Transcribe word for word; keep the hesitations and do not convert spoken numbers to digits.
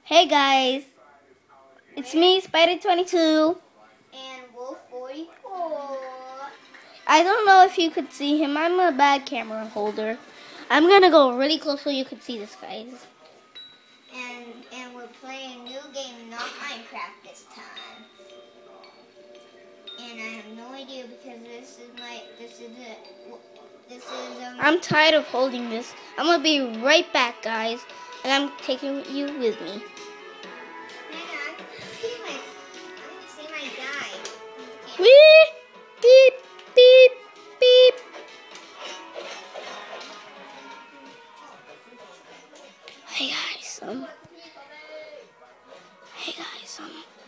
Hey guys, it's me, Spider twenty-two. And Wolf forty-four. I don't know if you could see him. I'm a bad camera holder. I'm gonna go really close so you could see this, guys. And and we're playing a new game, not Minecraft this time. And I have no idea because this is my this is it. This is um. I'm tired of holding this. I'm gonna be right back, guys, and I'm taking you with me. Hang on, see my, I want to see my guy. Wee! Beep! Beep! Beep! Hey guys, um. Hey guys, um.